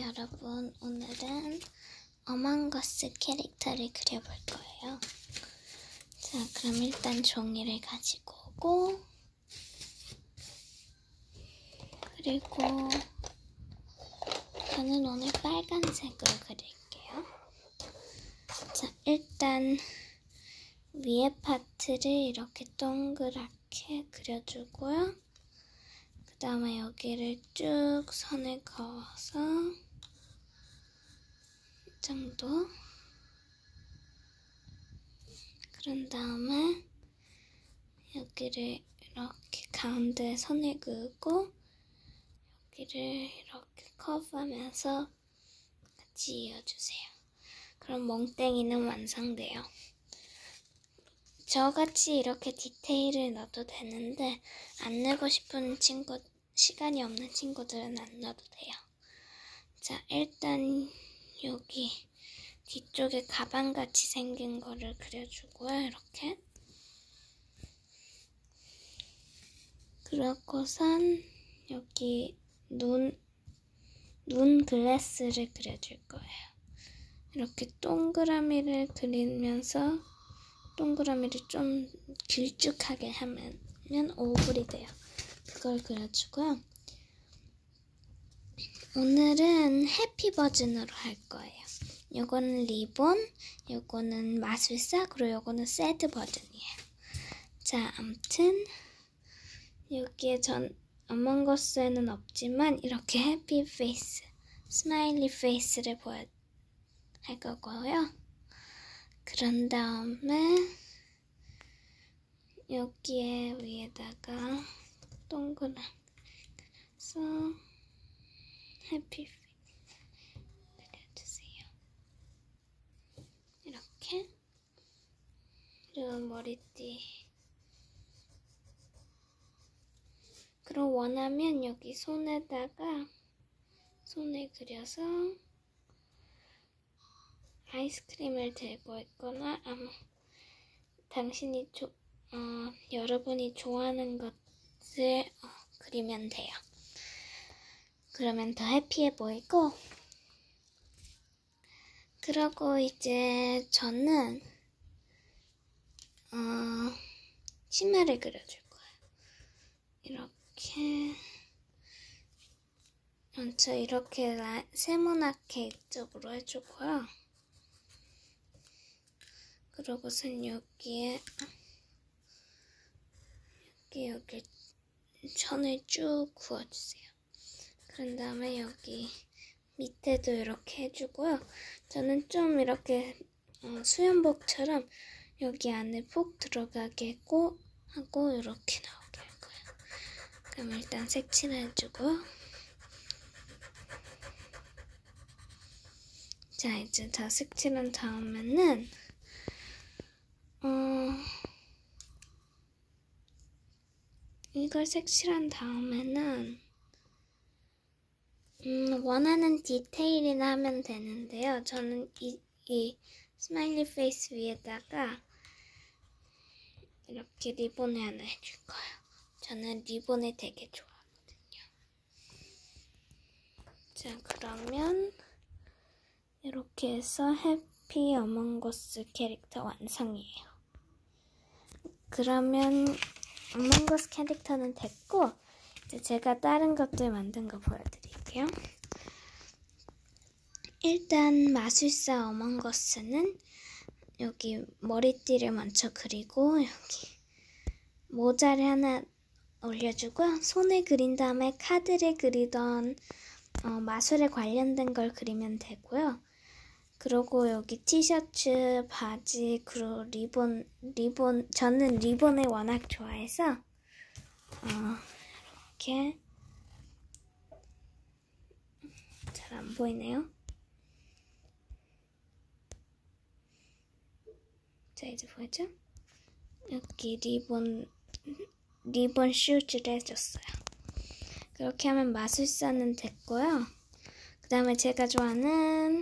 여러분, 오늘은 어몽어스 캐릭터를 그려볼 거예요. 자, 그럼 일단 종이를 가지고 오고, 그리고 저는 오늘 빨간색으로 그릴게요. 자, 일단 위에 파트를 이렇게 동그랗게 그려주고요. 그 다음에 여기를 쭉 선을 그어서 이 정도. 그런 다음에 여기를 이렇게 가운데 선을 그으고 여기를 이렇게 커브하면서 같이 이어주세요. 그럼 멍땡이는 완성돼요. 저같이 이렇게 디테일을 넣어도 되는데 안 내고 싶은 친구, 시간이 없는 친구들은 안 넣어도 돼요. 자, 일단 여기 뒤쪽에 가방같이 생긴 거를 그려주고요. 이렇게. 그러고선 여기 눈 글래스를 그려줄 거예요. 이렇게 동그라미를 그리면서 동그라미를 좀 길쭉하게 하면 오글이 돼요. 그걸 그려주고요. 오늘은 해피 버전으로 할 거예요. 요거는 리본, 요거는 마술사, 그리고 요거는 새드 버전이에요. 자, 암튼 여기에 전 어몽어스에는 없지만 이렇게 해피 페이스, 스마일리 페이스를 할 거고요. 그런 다음에 여기에 위에다가 동그랗게 해서 해피 그려주세요. 이렇게. 그리고 머리띠. 그리고 원하면 여기 손에다가 손을 그려서 아이스크림을 들고 있거나 당신이 여러분이 좋아하는 것을 그리면 돼요. 그러면 더 해피해 보이고, 그러고 이제 저는 치마를 그려줄 거예요. 이렇게 먼저 이렇게 세모나게 이쪽으로 해주고요. 그러고선 여기에 여기 선을 쭉 그어주세요. 그런 다음에 여기 밑에도 이렇게 해주고요. 저는 좀 이렇게 수영복처럼 여기 안에 푹 들어가게 하고 이렇게 나오게 할 거예요. 그럼 일단 색칠을 해주고, 자, 이제 다 색칠한 다음에는 이걸 색칠한 다음에는 원하는 디테일이나 하면 되는데요. 저는 이 스마일리 페이스 위에다가 이렇게 리본을 하나 해줄 거예요. 저는 리본을 되게 좋아하거든요. 자, 그러면 이렇게 해서 해피 어몽어스 캐릭터 완성이에요. 그러면 어몽어스 캐릭터는 됐고, 이제 제가 다른 것들 만든 거 보여드릴게요. 일단 마술사 어몽어스는 여기 머리띠를 먼저 그리고 여기 모자를 하나 올려주고요. 손을 그린 다음에 카드를 그리던 마술에 관련된 걸 그리면 되고요. 그리고 여기 티셔츠, 바지, 그리고 리본, 저는 리본을 워낙 좋아해서 이렇게 잘 안 보이네요. 자, 이제 보이죠? 여기 리본 슈즈를 해줬어요. 그렇게 하면 마술사는 됐고요. 그 다음에 제가 좋아하는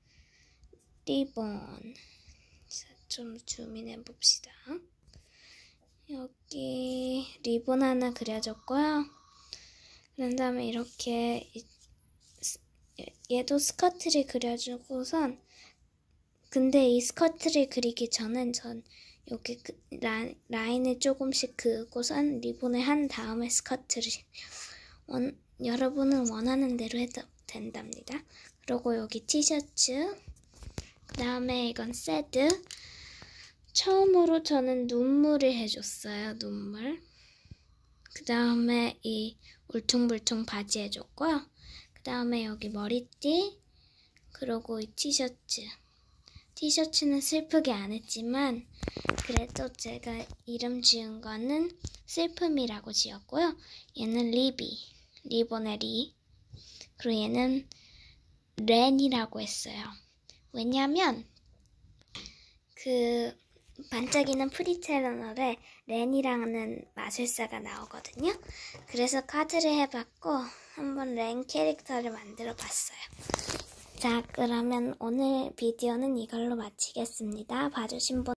리본. 자, 좀 줌인해 봅시다. 여기 리본 하나 그려줬고요. 그런 다음에 이렇게 얘도 스커트를 그려주고선, 근데 이 스커트를 그리기 전엔 전 여기 라인을 조금씩 그고선 리본을 한 다음에 스커트를 여러분은 원하는 대로 해도 된답니다. 그리고 여기 티셔츠, 그 다음에 이건 새드. 처음으로 저는 눈물을 해줬어요. 눈물. 그 다음에 이 울퉁불퉁 바지 해줬고요. 그 다음에 여기 머리띠, 그리고 이 티셔츠는 슬프게 안 했지만 그래도 제가 이름 지은 거는 슬픔이라고 지었고요. 얘는 리본의 리. 그리고 얘는 렌이라고 했어요. 왜냐면 그 반짝이는 프리테러널에 렌이라는 마술사가 나오거든요. 그래서 카드를 해봤고 한번 렌 캐릭터를 만들어 봤어요. 자, 그러면 오늘 비디오는 이걸로 마치겠습니다. 봐주신 분